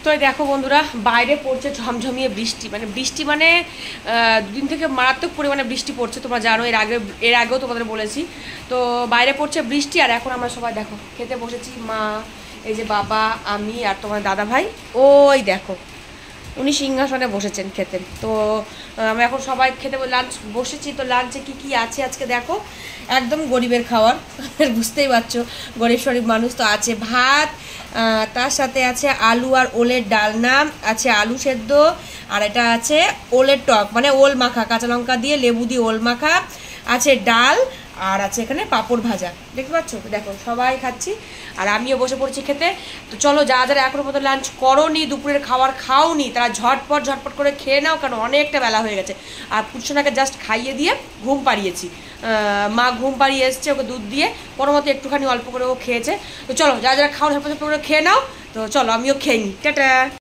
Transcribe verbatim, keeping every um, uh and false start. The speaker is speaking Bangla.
তো দেখো বন্ধুরা, বাইরে পড়ছে ঝমঝমিয়ে বৃষ্টি, মানে বৃষ্টি মানে দুদিন থেকে মারাত্মক পরিমাণে বৃষ্টি পড়ছে, তোমরা জানো, এর আগে এর আগেও তোমাদের বলেছি। তো বাইরে পড়ছে বৃষ্টি, আর এখন আমরা সবাই দেখো খেতে বসেছি। মা, এই যে বাবা, আমি আর তোমার দাদা ভাই, ওই দেখো উনি সিংহাসনে বসেছেন খেতে। তো আমরা এখন সবাই খেতে লাঞ্চ বসেছি। তো লাঞ্চে কি কি আছে আজকে দেখো, একদম গরিবের খাবার, বুঝতেই পারছো গরিব শরীফ মানুষ। তো আছে ভাত, তার সাথে আছে আলু আর ওলের ডালনা, আছে আলু সেদ্ধ, আর এটা আছে ওলের টক, মানে ওল মাখা, কাঁচা লঙ্কা দিয়ে লেবু দিয়ে ওল মাখা, আছে ডাল, আর আছে এখানে পাঁপড় ভাজা। দেখতে পাচ্ছ? দেখো সবাই খাচ্ছি, আর আমিও বসে পড়ছি খেতে। তো চলো, যা যারা এখনো পর্যন্ত লাঞ্চ করোনি, দুপুরের খাবার খাওনি, তারা ঝটপট ঝটপট করে খেয়ে নাও, কারণ অনেকটা বেলা হয়ে গেছে। আর পুচ্ছনাকে জাস্ট খাইয়ে দিয়ে ঘুম পাড়িয়েছি, মা ঘুম পাড়িয়ে এসছে ওকে দুধ দিয়ে, কোনো মতো একটুখানি অল্প করে ও খেয়েছে। তো চলো, যা যারা খাও ঝটপট ঝটপট করে খেয়ে নাও। তো চলো আমিও খেয়ে নিই, টাটা।